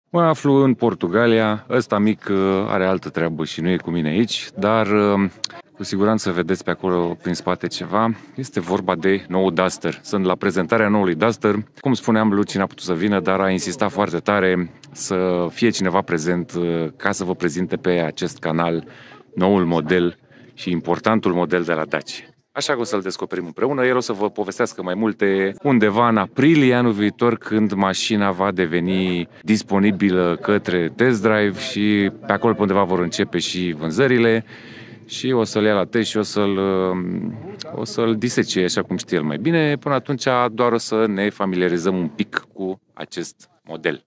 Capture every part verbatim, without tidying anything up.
Mă aflu în Portugalia, ăsta mic are altă treabă și nu e cu mine aici, dar cu siguranță vedeți pe acolo prin spate ceva. Este vorba de nou Duster. Sunt la prezentarea noului Duster. Cum spuneam, Luci n-a putut să vină, dar a insistat foarte tare să fie cineva prezent ca să vă prezinte pe acest canal noul model și importantul model de la Dacia. Așa că o să-l descoperim împreună. El o să vă povestească mai multe undeva în aprilie anul viitor, când mașina va deveni disponibilă către test drive și pe acolo pe undeva vor începe și vânzările și o să-l ia la test și o să-l o să-l disece așa cum știe el mai bine. Până atunci doar o să ne familiarizăm un pic cu acest model.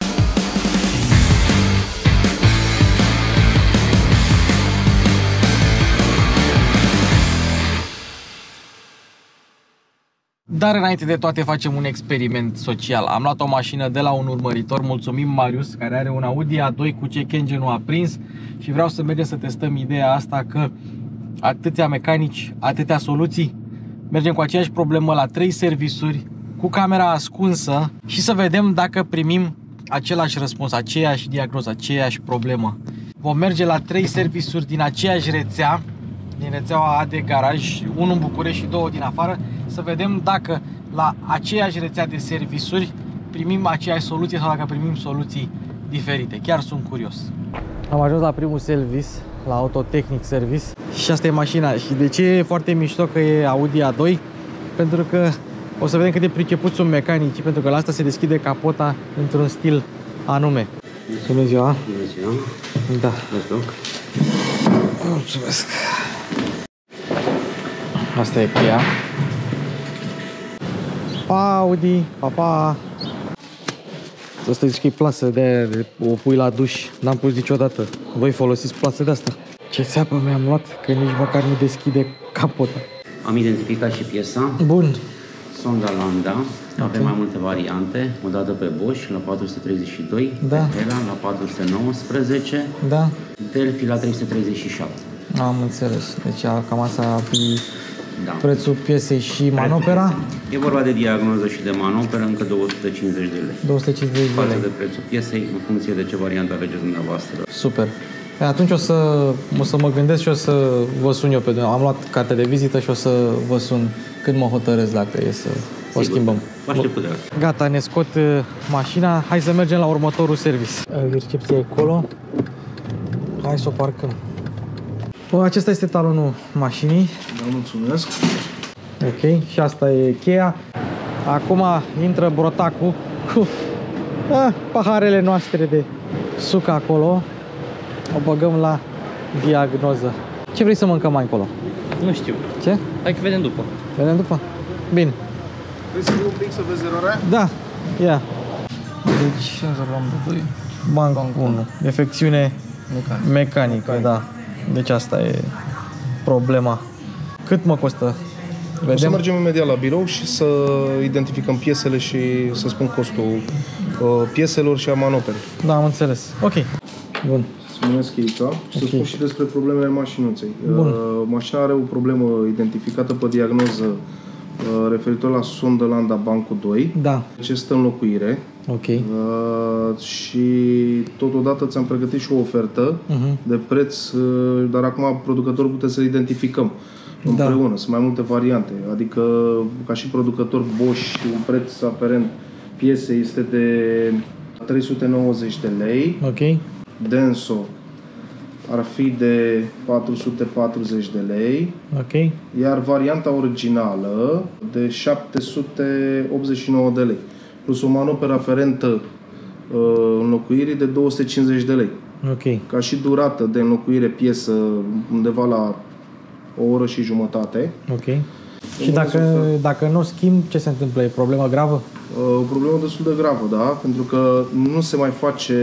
Dar înainte de toate facem un experiment social. Am luat o mașină de la un urmăritor, mulțumim Marius, care are un Audi A doi cu check engine-ul aprins și vreau să mergem să testăm ideea asta că atâtea mecanici, atâtea soluții, mergem cu aceeași problemă la trei servisuri, cu camera ascunsă și să vedem dacă primim același răspuns, aceeași diagnoză, aceeași problemă. Vom merge la trei servisuri din aceeași rețea, din rețeaua A de garaj, unul în București și două din afară, să vedem dacă la aceeași rețea de servisuri primim aceeași soluție sau dacă primim soluții diferite. Chiar sunt curios. Am ajuns la primul service, la Autotechnic Service, și asta e mașina. Și de ce e foarte mișto că e Audi A doi? Pentru că o să vedem cât de pricepuți sunt mecanicii, pentru că la asta se deschide capota într-un stil anume. Bună ziua! Bună ziua! Da. Mulțumesc! Mulțumesc! Asta e cheia. Pa, Audi! Pa, pa! Asta zici că e plasă de aia, de o pui la duș. N-am pus niciodată. Voi folosiți plasă de asta? Ce țeapă mi-am luat, că nici măcar nu deschide capota. Am identificat și piesa. Bun. Sonda Landa. Okay. Avem mai multe variante. O dată pe Bosch la patru sute treizeci și doi, da. Hella la patru sute nouăsprezece, da. Delphi la trei sute treizeci și șapte. Am înțeles. Deci cam asta ar fi da. Prețul piesei și manopera. E vorba de diagnoză și de manoperă, încă două sute cincizeci de lei. două sute cincizeci de lei. Față de prețul piesei, în funcție de ce variantă alegeți dumneavoastră. Super. Pe atunci o să, o să mă gândesc și o să vă sun eu pe dumneavoastră. Am luat cartea de vizită și o să vă sun când mă hotărăsc dacă e să o schimbăm. Vă aștept cu drag. Gata, ne scot mașina. Hai să mergem la următorul service. Recepția e acolo. Hai să o parcăm. Acesta este talonul mașinii. Da, mulțumesc. Ok, și asta e cheia. Acum intră brotacul cu ah, paharele noastre de suc acolo. O băgăm la diagnoză. Ce vrei să mâncăm mai încolo? Nu știu. Ce? Hai că vedem după. Vedem după? Bine. Vrei să un pic să vezi eroarea? Da, ia. Deci, banc unu. Defecțiune mecanică, mecanică, da. Deci asta e problema. Cât mă costă? Vedem? O să mergem imediat la birou și să identificăm piesele și să spun costul uh, pieselor și a manoperei. Da, am înțeles. Ok. Bun. Să numesc Erica și okay. Să spun și despre problemele mașinuței. Bun. Uh, mașina are o problemă identificată pe diagnoză uh, referitor la sondă Landa bancul doi. Da. Ce stă în locuire. Ok. Uh, și totodată ți-am pregătit și o ofertă uh-huh. de preț, uh, dar acum producătorul putem să-l identificăm împreună. Da. Sunt mai multe variante. Adică, ca și producător Bosch, un preț aferent piesei este de trei sute nouăzeci de lei. Ok. Denso ar fi de patru sute patruzeci de lei. Ok. Iar varianta originală de șapte sute optzeci și nouă de lei. Plus o manoperă aferentă uh, înlocuirii de două sute cincizeci de lei. Ok. Ca și durată de înlocuire piesă undeva la o oră și jumătate. Ok. Și dacă, dacă nu schimb, ce se întâmplă? E problemă gravă? O problemă destul de gravă, da? Pentru că nu se mai face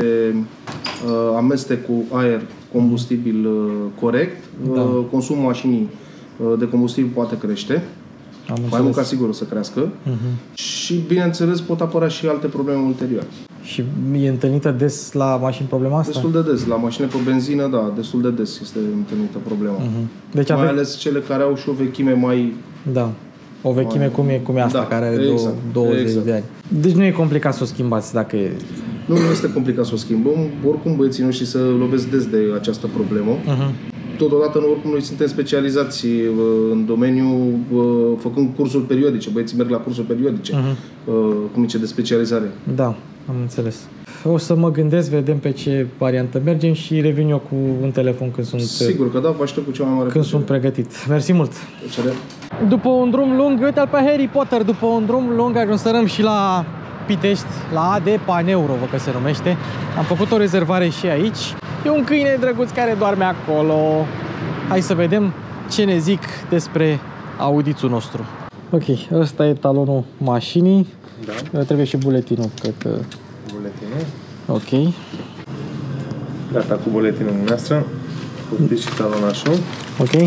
uh, amestec cu aer combustibil uh, corect. Da. Uh, consumul mașinii uh, de combustibil poate crește. Am mai mult ca sigur o să crească. Uh-huh. Și, bineînțeles, pot apărea și alte probleme ulterioare. Și e întâlnită des la mașini problema asta? Destul de des. La mașini pe benzină, da, destul de des este întâlnită problema. Uh-huh. Deci mai ave... ales cele care au și o vechime mai... Da. O vechime mai... cum e, cum e asta, da, care are exact, douăzeci exact. de ani. Deci nu e complicat să o schimbați dacă e... Nu, nu este complicat să o schimbăm. Oricum băieții noștri se lovesc des de această problemă. Uh-huh. Totodată, oricum, noi suntem specializați în domeniu, făcând cursuri periodice. Băieții merg la cursuri periodice, uh-huh. cum zice, de specializare. Da, am înțeles. O să mă gândesc, vedem pe ce variantă mergem și revin eu cu un telefon când sunt... Sigur că da, vă aștept cu cea mai mare Când sunt pregătit. Mersi mult! După un drum lung, uite-l pe Harry Potter, după un drum lung ajunsărăm și la Pitești, la A D Paneuro, vă că se numește. Am făcut o rezervare și aici. E un câine drăguț care doarme acolo. Hai să vedem ce ne zic despre Audițul nostru. Ok, ăsta e talonul mașinii. Da. Trebuie și buletinul, cred că... Buletinul. Ok. Gata cu buletinul noastră. Puteți și talonașul. Ok.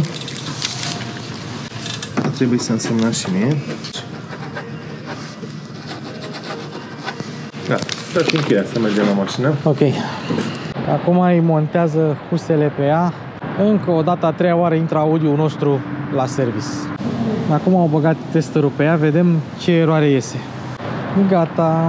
Trebuie să însemnați și mie. Da, dați încheia să mergem la mașină. Ok. Acum îi montează husele pe ea. Încă o dată, a treia oară, intră Audi-ul nostru la service. Acum au băgat testerul pe ea, vedem ce eroare iese. Gata.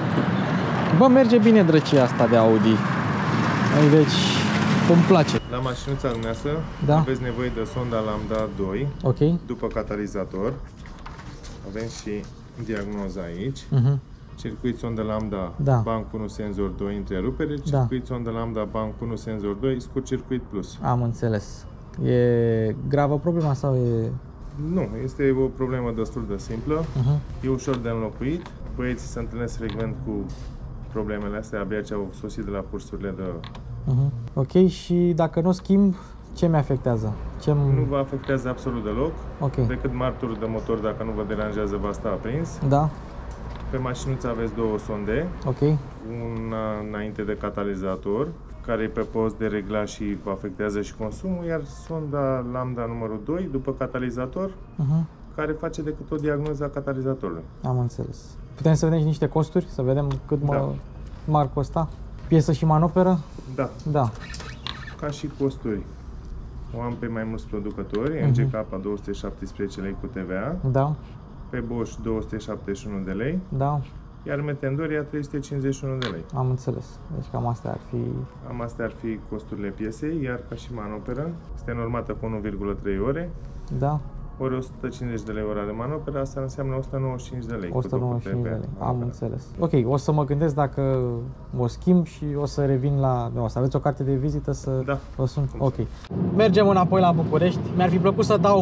Bă, merge bine drăcia asta de Audi. Deci, îmi place. La mașinuța dumneavoastră, da, aveți nevoie de sonda Lambda doi, ok, după catalizator. Avem și diagnoza aici. Uh-huh. Circuit sonda Lambda, da, banc unu senzor doi, întrerupere. Circuit, da, sonda Lambda, banc unu senzor doi, scurt circuit plus. Am înțeles. E gravă problema sau e... Nu, este o problemă destul de simplă. Uh-huh. E ușor de înlocuit. Băieții se întâlnesc frecvent cu problemele astea, abia ce au sosit de la cursurile de... Uh-huh. Ok, și dacă nu schimb, ce mi afectează? Ce nu vă afectează absolut deloc, okay, decât martorul de motor, dacă nu vă deranjează, va sta aprins. Da. Pe mașinuță aveți două sonde, okay, una înainte de catalizator, care e pe post de reglaj și vă afectează și consumul, iar sonda Lambda numărul doi, după catalizator, uh-huh, care face decât o diagnoză a catalizatorului. Am înțeles. Putem să vedem și niște costuri? Să vedem cât mă, da, m-ar costa? Piesă și manoperă? Da. Da. Ca și costuri, o am pe mai mulți producători, uh-huh, N G K două sute șaptesprezece lei cu T V A, da, pe Bosch două sute șaptezeci și unu de lei, da, iar Metendoria trei sute cincizeci și unu de lei. Am înțeles. Deci cam astea ar fi... Am astea ar fi costurile piesei, iar ca și manoperă, este normată cu unu virgulă trei ore. Da. Ori o sută cincizeci de lei ora de manoperă, asta înseamnă o sută nouăzeci și cinci de lei. o sută nouăzeci și cinci de lei, am înțeles. Ok, o să mă gândesc dacă o schimb și o să revin la... O să aveți o carte de vizită să da, vă sun? Ok. Mergem înapoi la București. Mi-ar fi plăcut să dau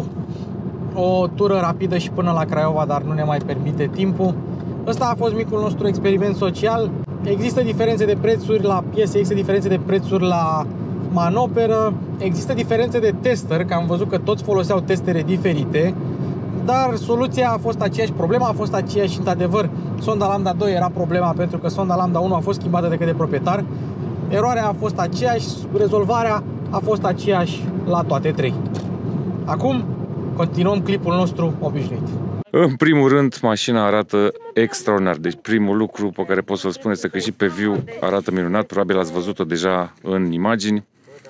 o tură rapidă și până la Craiova, dar nu ne mai permite timpul. Ăsta a fost micul nostru experiment social. Există diferențe de prețuri la piese, există diferențe de prețuri la manoperă, există diferențe de tester, că am văzut că toți foloseau testere diferite, dar soluția a fost aceeași, problema a fost aceeași și, într-adevăr, sonda Lambda doi era problema pentru că sonda Lambda unu a fost schimbată de către proprietar. Eroarea a fost aceeași, rezolvarea a fost aceeași la toate trei. Acum continuăm clipul nostru obișnuit. În primul rând, mașina arată extraordinar. Deci primul lucru pe care pot să-l spun este că și pe viu arată minunat. Probabil ați văzut-o deja în imagini.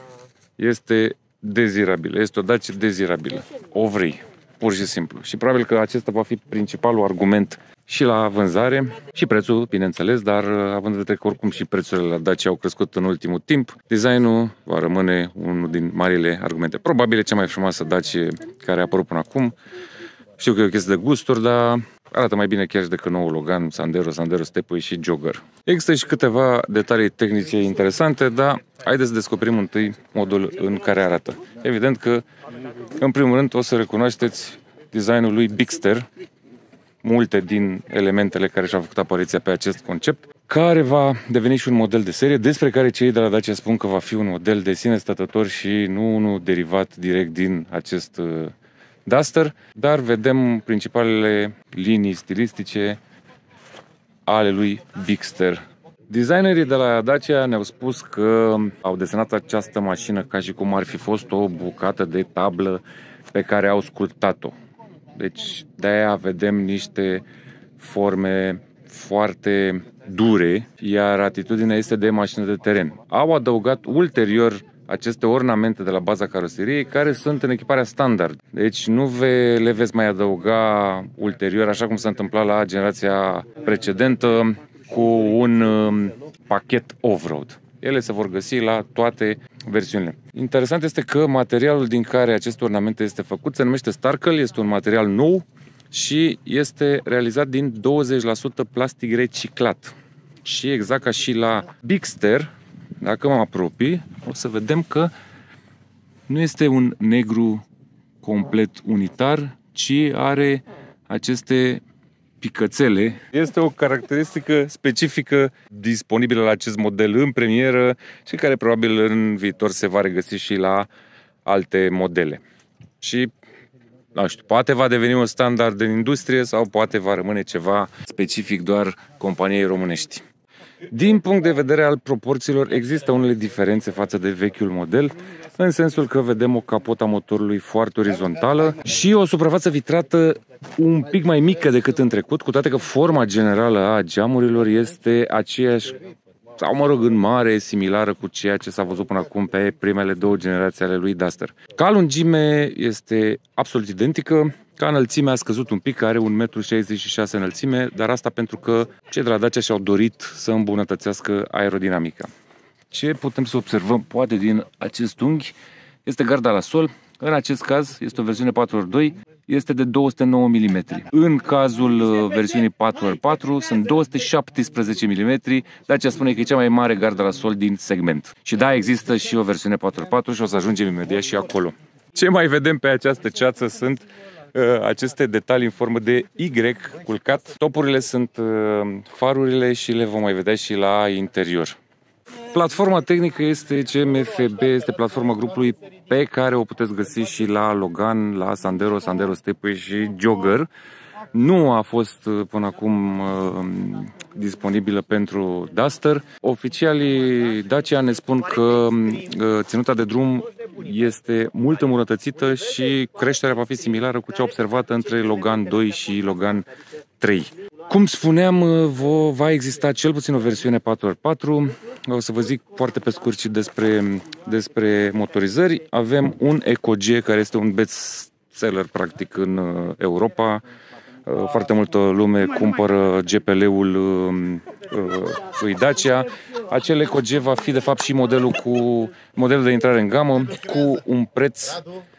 Este dezirabilă. Este o Dacia dezirabilă. O vrei, pur și simplu. Și probabil că acesta va fi principalul argument și la vânzare și prețul, bineînțeles, dar având în vedere că oricum și prețurile la Dacia au crescut în ultimul timp, designul va rămâne unul din marile argumente. Probabil e cea mai frumoasă Dacia care a apărut până acum. Știu că e o chestie de gusturi, dar arată mai bine chiar și decât noul Logan, Sandero, Sandero Stepway și Jogger. Există și câteva detalii tehnice interesante, dar haideți să descoperim întâi modul în care arată. Evident că, în primul rând, o să recunoașteți designul lui Bigster, multe din elementele care și-au făcut apariția pe acest concept, care va deveni și un model de serie, despre care cei de la Dacia spun că va fi un model de sine stătător și nu unul derivat direct din acest Duster, dar vedem principalele linii stilistice ale lui Bigster. Designerii de la Dacia ne-au spus că au desenat această mașină ca și cum ar fi fost o bucată de tablă pe care au sculptat-o. Deci de-aia vedem niște forme foarte dure, iar atitudinea este de mașină de teren. Au adăugat ulterior aceste ornamente de la baza caroseriei care sunt în echiparea standard. Deci nu ve, le veți mai adăuga ulterior, așa cum s-a întâmplat la generația precedentă, cu un um, pachet off-road. Ele se vor găsi la toate versiunile. Interesant este că materialul din care acest ornament este făcut se numește Starkel, este un material nou și este realizat din douăzeci la sută plastic reciclat. Și exact ca și la Bigster, dacă mă apropii, o să vedem că nu este un negru complet unitar, ci are aceste picățele. Este o caracteristică specifică disponibilă la acest model în premieră și care probabil în viitor se va regăsi și la alte modele. Și nu știu, poate va deveni un standard în industrie sau poate va rămâne ceva specific doar companiei românești. Din punct de vedere al proporțiilor, există unele diferențe față de vechiul model, în sensul că vedem o capota motorului foarte orizontală și o suprafață vitrată un pic mai mică decât în trecut, cu toate că forma generală a geamurilor este aceeași, sau mă rog, în mare, similară cu ceea ce s-a văzut până acum pe primele două generații ale lui Duster. Ca lungime este absolut identică. Ca înălțime a scăzut un pic, are un metru șaizeci și șase înălțime, dar asta pentru că cei de la Dacia și-au dorit să îmbunătățească aerodinamica. Ce putem să observăm, poate, din acest unghi, este garda la sol. În acest caz este o versiune patru ori doi, este de două sute nouă milimetri. În cazul versiunii patru ori patru sunt două sute șaptesprezece milimetri, Dacia spune că e cea mai mare gardă la sol din segment. Și da, există și o versiune patru ori patru și o să ajungem imediat și acolo. Ce mai vedem pe această ceață sunt uh, aceste detalii în formă de Y culcat. Topurile sunt uh, farurile și le vom mai vedea și la interior. Platforma tehnică este C M F B, este platforma grupului pe care o puteți găsi și la Logan, la Sandero, Sandero Stepway și Jogger. Nu a fost până acum uh, disponibilă pentru Duster. Oficialii Dacia ne spun că uh, ținuta de drum este mult îmbunătățită și creșterea va fi similară cu cea observată între Logan doi și Logan trei. Cum spuneam, va exista cel puțin o versiune patru ori patru. O să vă zic foarte pe scurt și despre, despre motorizări. Avem un EcoG, care este un best seller practic în Europa. Foarte multă lume cumpără G P L-ul lui Dacia. Acel EcoG va fi de fapt și modelul, cu, modelul de intrare în gamă, cu un preț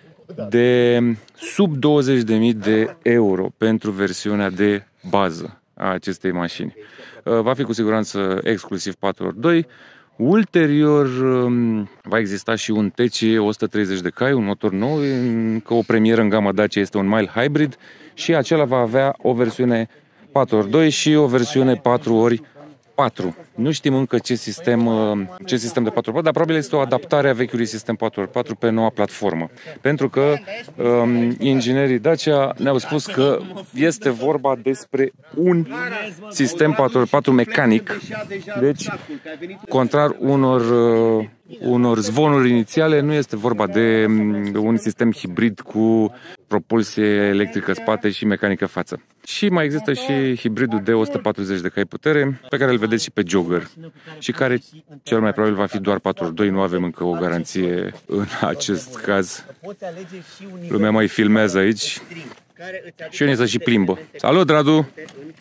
de sub douăzeci de mii de euro pentru versiunea de bază a acestei mașini. Va fi cu siguranță exclusiv patru ori doi. Ulterior va exista și un T C o sută treizeci de cai, un motor nou, că o premieră în gama Dacia este un mild hybrid și acela va avea o versiune patru ori doi și o versiune patru ori patru. Nu știm încă ce sistem, ce sistem de patru ori patru, dar probabil este o adaptare a vechiului sistem patru ori patru pe noua platformă. Pentru că um, inginerii Dacia ne-au spus că este vorba despre un sistem patru ori patru mecanic. Deci, contrar unor, uh, unor zvonuri inițiale, nu este vorba de um, un sistem hibrid cu propulsie electrică spate și mecanică față. Și mai există și hibridul de o sută patruzeci de cai putere, pe care îl vedeți și pe Jogger și care cel mai probabil va fi doar patru ori doi, nu avem încă o garanție în acest caz. Lumea mai filmează aici și unii să și plimbă. Salut, Radu!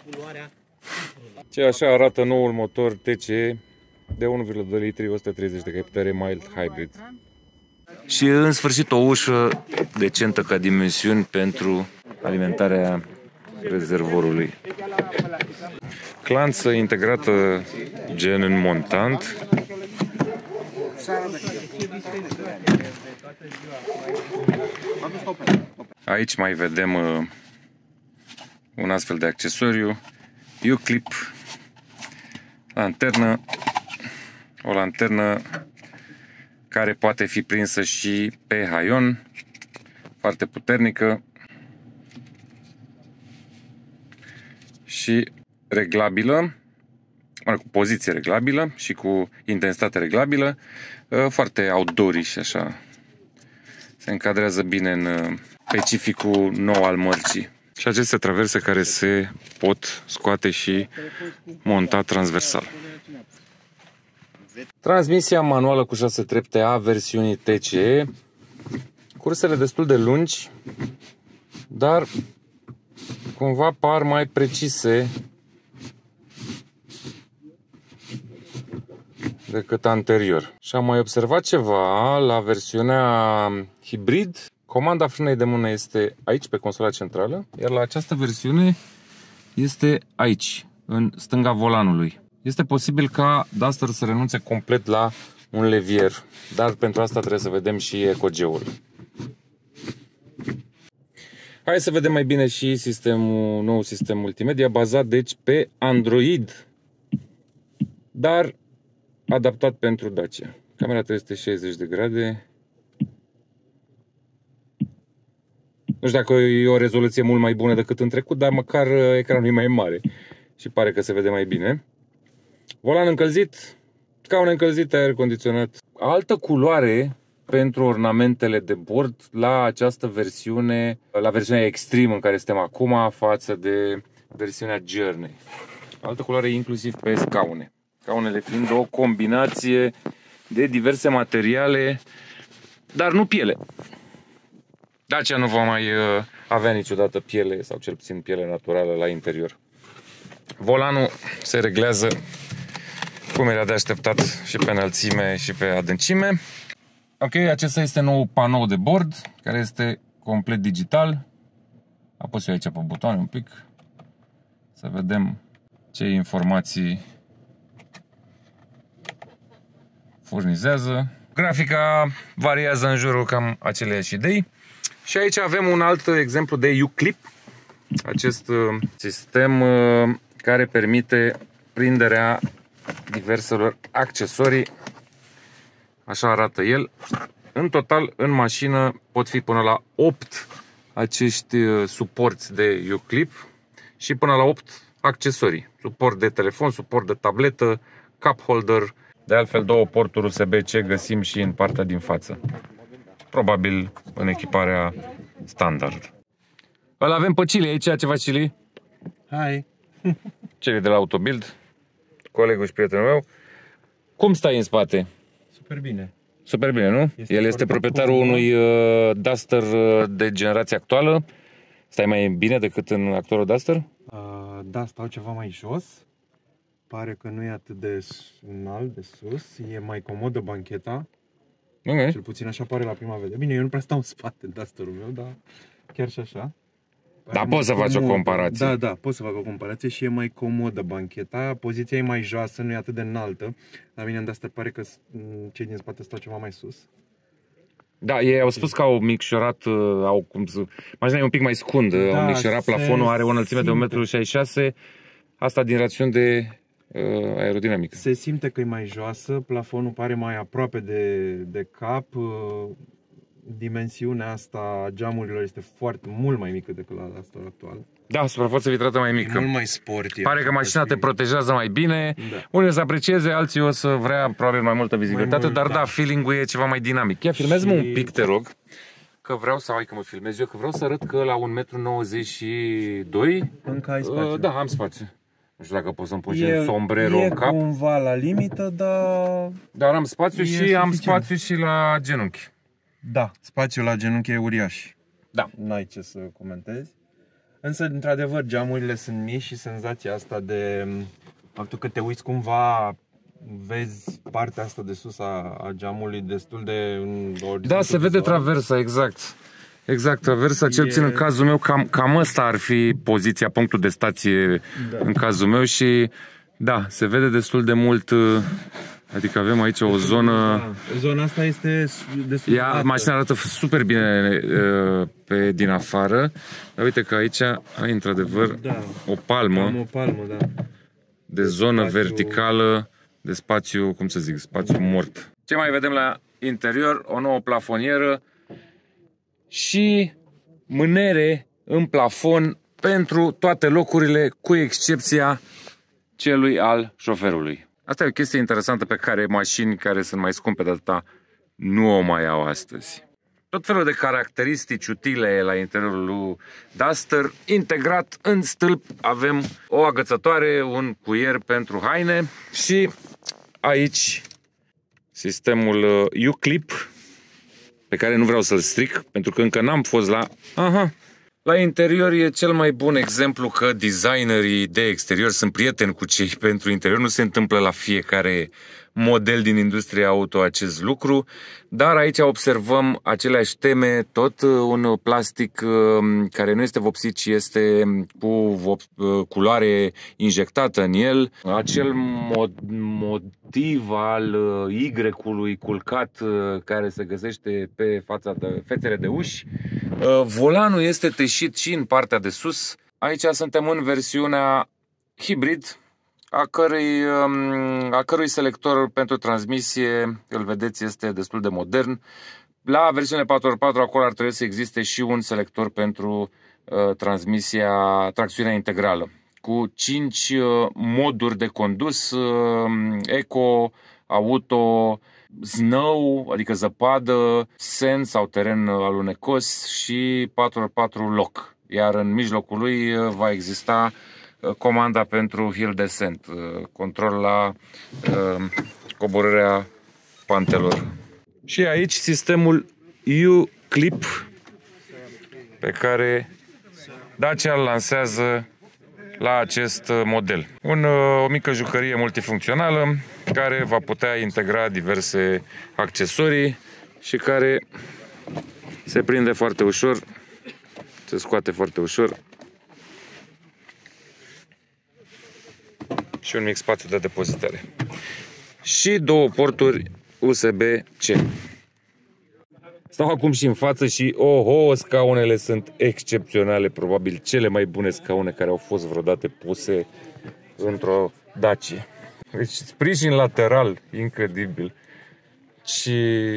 Ce așa arată noul motor T C E de unu virgulă doi litri, o sută treizeci de cai putere, mild hybrid. Și în sfârșit o ușă decentă ca dimensiuni pentru alimentarea rezervorului. Clanță integrată gen în montant. Aici mai vedem uh, un astfel de accesoriu, U-clip, lanternă, o lanternă care poate fi prinsă și pe haion, foarte puternică și reglabilă, cu poziție reglabilă și cu intensitate reglabilă, foarte outdoor-ish, așa. Se încadrează bine în specificul nou al mărcii. Și aceste traverse care se pot scoate și monta transversal. Transmisia manuală cu șase trepte a versiunii T C E. Cursele destul de lungi, dar cumva par mai precise decât anterior. Și am mai observat ceva la versiunea hibrid. Comanda frânei de mână este aici, pe consola centrală, iar la această versiune este aici, în stânga volanului. Este posibil ca Duster să renunțe complet la un levier, dar pentru asta trebuie să vedem și E C G-ul. Hai să vedem mai bine și sistemul, nou sistem multimedia, bazat deci pe Android, dar adaptat pentru Dacia. Camera trei sute șaizeci de grade. Nu știu dacă e o rezoluție mult mai bună decât în trecut, dar măcar ecranul e mai mare și pare că se vede mai bine. Volan încălzit, scaune încălzite, aer condiționat. Altă culoare pentru ornamentele de bord la această versiune, la versiunea Extreme în care suntem acum, față de versiunea Journey. Altă culoare inclusiv pe scaune. Scaunele fiind o combinație de diverse materiale, dar nu piele. Dacia nu va mai avea niciodată piele, sau cel puțin piele naturală la interior. Volanul se reglează cum era de așteptat și pe înălțime și pe adâncime. Ok, acesta este nou panou de bord, care este complet digital. Apăs eu aici pe butoane un pic, să vedem ce informații furnizează. Grafica variază în jurul cam aceleiași idei. Și aici avem un alt exemplu de U-Clip, acest sistem care permite prinderea diverselor accesorii. Așa arată el. În total, în mașină pot fi până la opt acești suporți de U-Clip și până la opt accesorii. Suport de telefon, suport de tabletă, cup holder. De altfel, două porturi U S B C găsim și în partea din față. Probabil în echiparea standard. Îl avem pe Cili aici. Ce faci, Cili? Hai! Cili de la Autobild, colegul și prietenul meu. Cum stai în spate? Super bine. Super bine, nu? Este El este proprietarul cool. unui uh, Duster de generație actuală. Stai mai bine decât în actualul Duster? Uh, da, stau ceva mai jos. Pare că nu e atât de înalt, de sus. E mai comodă bancheta. Okay. Cel puțin așa pare la prima vedere. Bine, eu nu prea stau în spate în Dusterul meu, dar chiar și așa. Da, poți să faci o comparație. Da, da, pot să fac o comparație și e mai comodă bancheta. Poziția e mai joasă, nu e atât de înaltă. La mine în Duster pare că cei din spate stau ceva mai sus. Da, ei au spus că au micșorat, au cum să... Mașina e un pic mai scundă, da, au micșorat plafonul, are o înălțime de un metru șaizeci și șase. Asta din rațiuni de uh, aerodinamică. Se simte că e mai joasă, plafonul pare mai aproape de, de cap. Uh, dimensiunea asta a geamurilor este foarte mult mai mică decât la asta actual. Da, suprafața vitrată mai mică. E mult mai sportiv. Pare că mașina te protejează mai bine. Da. Unii o să aprecieze, alții o să vrea probabil mai multă vizibilitate, mai mult, dar da, da feeling-ul e ceva mai dinamic. Ia, filmează-mă și... un pic, te rog. Că vreau să, hai că mă filmez eu, că vreau să arăt că la un metru nouăzeci și doi încă ai spațiu. Uh, da, am spațiu. Nu știu dacă pot să-mi pun un sombrero în cap. E cumva la limită, dar... Dar am spațiu și suficient. Am spațiu și la genunchi. Da, spațiul la genunchi e uriaș. Da. N-ai ce să comentezi. Însă, într-adevăr, geamurile sunt mici și senzația asta de faptul că te uiți cumva, vezi partea asta de sus a, a geamului destul de... Da, se vede traversa, exact. Exact, traversa, cel puțin e... în cazul meu, cam, cam ăsta ar fi poziția, punctul de stație, da, în cazul meu și da, se vede destul de mult, adică avem aici o zonă... Da, zona asta este destul de... Ea, mașina arată super bine pe din afară, dar uite că aici ai într-adevăr, da, o palmă, o palmă, da, de zonă spațiu... verticală, de spațiu, cum să zic, spațiu mort. Ce mai vedem la interior? O nouă plafonieră și mânere în plafon pentru toate locurile, cu excepția celui al șoferului. Asta e o chestie interesantă pe care mașini care sunt mai scumpe de atâta nu o mai au astăzi. Tot felul de caracteristici utile la interiorul lui Duster. Integrat în stâlp avem o agățătoare, un cuier pentru haine și aici sistemul U-Clip, pe care nu vreau să-l stric, pentru că încă n-am fost la... Aha. La interior e cel mai bun exemplu că designerii de exterior sunt prieteni cu cei pentru interior. Nu se întâmplă la fiecare model din industria auto acest lucru, dar aici observăm aceleași teme, tot un plastic care nu este vopsit, ci este cu culoare injectată în el, acel motiv al Y-ului culcat care se găsește pe fața de fețele de uși. Volanul este teșit și în partea de sus. Aici suntem în versiunea hibrid, a cărui, a cărui selector pentru transmisie, îl vedeți, este destul de modern. La versiunea patru ori patru acolo ar trebui să existe și un selector pentru uh, transmisia, tracțiunea integrală, cu cinci uh, moduri de condus, uh, eco, auto, snow, adică zăpadă, sand sau teren alunecos și patru ori patru lock. Iar în mijlocul lui uh, va exista comanda pentru hill descent, control la uh, coborârea pantelor. Și aici sistemul U-Clip pe care Dacia îl lansează la acest model. Un, o mică jucărie multifuncțională care va putea integra diverse accesorii și care se prinde foarte ușor, se scoate foarte ușor. Și un mic spațiu de depozitare. Și două porturi U S B C. Stau acum și în față și oho, scaunele sunt excepționale, probabil cele mai bune scaune care au fost vreodată puse într-o Dacia. Deci sprijin lateral, incredibil. Și,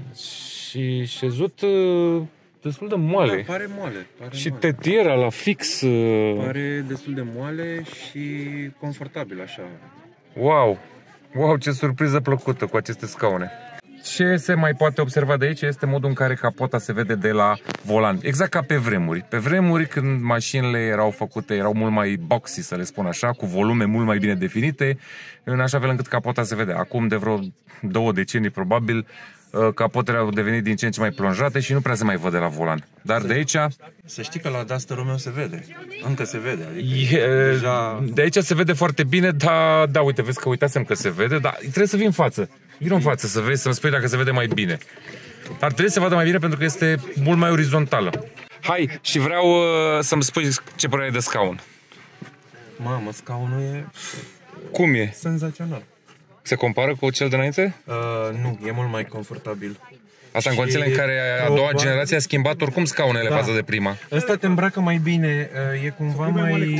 și șezut destul de moale. Da, pare moale. Pare și moale. tetiera la fix. Pare destul de moale și confortabil așa. Wow! Wow, ce surpriză plăcută cu aceste scaune. Ce se mai poate observa de aici este modul în care capota se vede de la volan. Exact ca pe vremuri. Pe vremuri, când mașinile erau făcute, erau mult mai boxy, să le spun așa, cu volume mult mai bine definite, în așa fel încât capota se vede. Acum, de vreo două decenii, probabil, capotele au devenit din ce în ce mai plonjate și nu prea se mai văd de la volan. Dar de aici... Să știi că la Duster-ul meu se vede. Încă se vede. Adică e, deja... De aici se vede foarte bine, dar da, uite, vezi că uitasem că se vede, dar trebuie să vii în față. Vino în față să vezi, să-mi spui dacă se vede mai bine. Dar trebuie să se vadă mai bine pentru că este mult mai orizontală. Hai, și vreau uh, să-mi spui ce părere ai de scaun. Mamă, scaunul e... Cum e? Senzațional. Se compară cu cel de înainte? Uh, nu, e mult mai confortabil. Asta în condițiile în care a doua generație a schimbat oricum scaunele, da, față de prima. Ăsta te îmbracă mai bine, e cumva mai...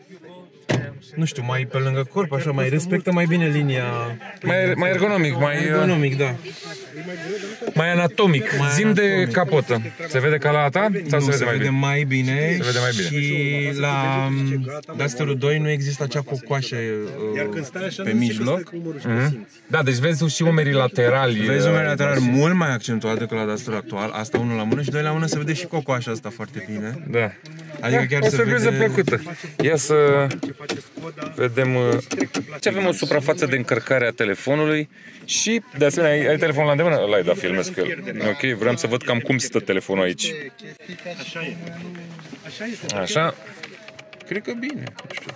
Nu știu, mai pe lângă corp, așa, mai respectă mai bine linia... Mai, mai ergonomic, mai... Ergonomic, da. Mai anatomic. Mai Zim anatomic. de capotă. Se vede ca la a ta? Sau Nu, se vede, se mai, vede bine? mai bine. Se vede mai bine. Și la Duster-ul doi nu există acea cocoașă uh, pe mijloc. Mm-hmm. Da, deci vezi și umerii laterali. Vezi umerii laterali mult mai accentuat decât la Duster actual. Asta unul la mână și doi la mână se vede și cocoașa asta foarte bine. Da. Adică da, chiar o se surpriză vede... plăcută. Ia să vedem. Ce avem o suprafață de încărcare a telefonului și, de asemenea, ai, ai telefonul la îndemână? Ăla-i, da, filmez cu el. Ok, vreau să văd cam cum stă telefonul aici. Așa. Cred că bine, nu știu.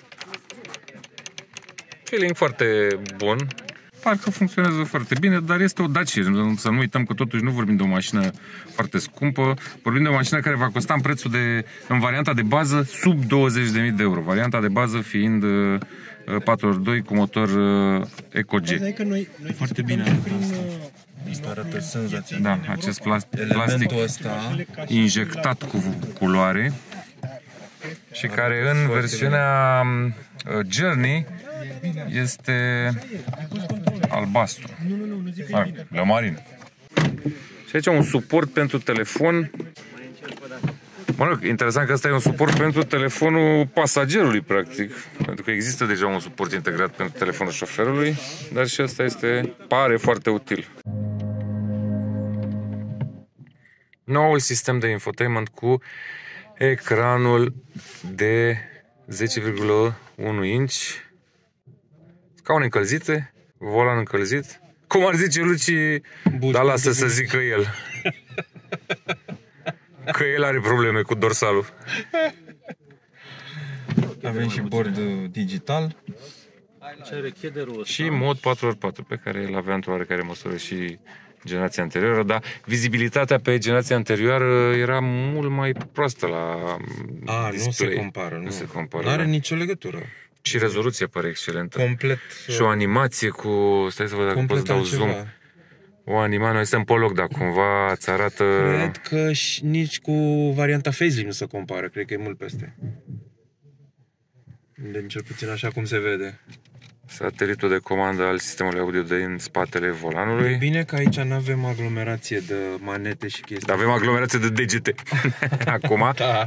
Feeling foarte bun. Parcă funcționează foarte bine, dar este o Dacia. Să nu uităm că totuși nu vorbim de o mașină foarte scumpă. Vorbim de o mașină care va costa în prețul de, în varianta de bază, sub douăzeci de mii de euro. Varianta de bază fiind uh, patru ori doi cu motor uh, EcoG. Foarte bine arată asta. Asta arată senzațional. Da, acest plastic, plastic ăsta injectat cu culoare și care în versiunea uh, Journey este albastru. La marin. Și aici un suport pentru telefon. Mă rog, interesant că ăsta e un suport pentru telefonul pasagerului, practic. Pentru că există deja un suport integrat pentru telefonul șoferului, dar și ăsta este, pare foarte util. Noul sistem de infotainment cu ecranul de zece virgulă unu inch, scaune încălzite, volan încălzit. Cum ar zice Luci, dar lasă să zică el. Că el are probleme cu dorsalul. avem și bord digital. Ce are chederul ăsta. Și mod patru ori patru, pe care îl avea într-o oarecare măsură și generația anterioară, dar vizibilitatea pe generația anterioară era mult mai proastă la A, display. nu se compară, nu. Nu se compară. Nu are da. nicio legătură. Și rezoluție pare excelentă. Complet. Și o animație cu... Stai să văd dacă pot să dau altceva. zoom. O animare, noi suntem pe loc, dar cumva îți arată... Cred că și nici cu varianta Phasing nu se compară. Cred că e mult peste. Deci cel puțin așa cum se vede. Satelitul de comandă al sistemului audio din spatele E volanului. bine că aici nu avem aglomerație de manete și chestii. Dar avem aglomerație de degete. Acum. Da.